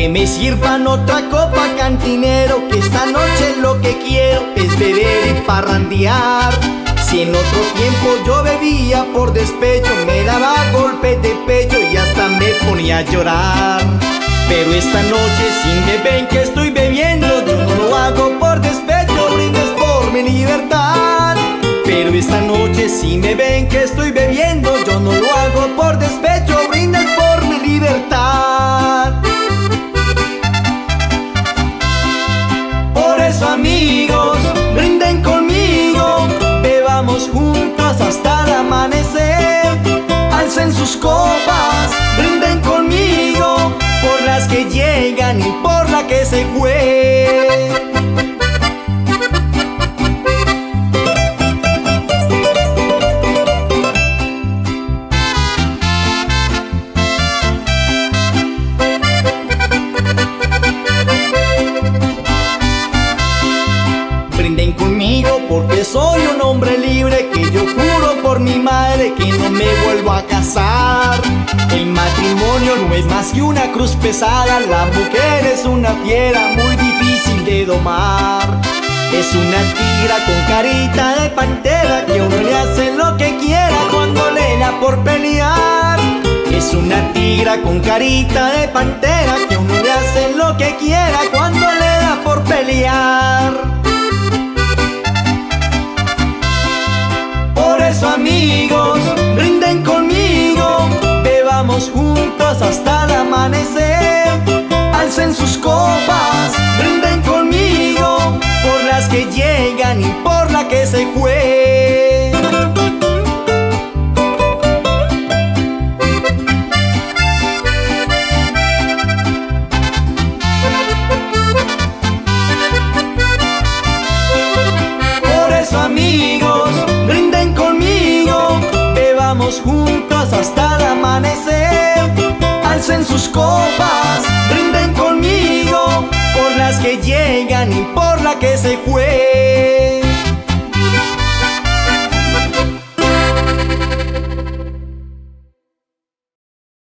Que me sirvan otra copa, cantinero, que esta noche lo que quiero es beber y parrandear. Si en otro tiempo yo bebía por despecho, me daba golpes de pecho y hasta me ponía a llorar. Pero esta noche si me ven que estoy bebiendo, yo no lo hago por despecho, brindes por mi libertad. Pero esta noche si me ven que estoy bebiendo, yo no lo hago por despecho, brindes por mi libertad. Por eso, amigos, brinden conmigo, bebamos juntos hasta el amanecer. Alcen sus copas, brinden conmigo, por las que llegan y por la que se fue. Brinden conmigo porque soy un hombre libre, que yo juro por mi madre que no me vuelvo a casar. El matrimonio no es más que una cruz pesada, la mujer es una fiera muy difícil de domar. Es una tigra con carita de pantera, que uno le hace lo que quiera cuando le da por pelear. Es una tigra con carita de pantera, que uno le hace lo que quiera cuando le da por pelear. Por eso, amigos, brinden conmigo, bebamos juntos hasta el amanecer. Alcen sus copas, brinden conmigo, por las que llegan y por la que se fue. Por eso, amigos, brinden conmigo, bebamos juntos hasta el amanecer. Alcen sus copas, brinden conmigo, por las que llegan y por la que se fue.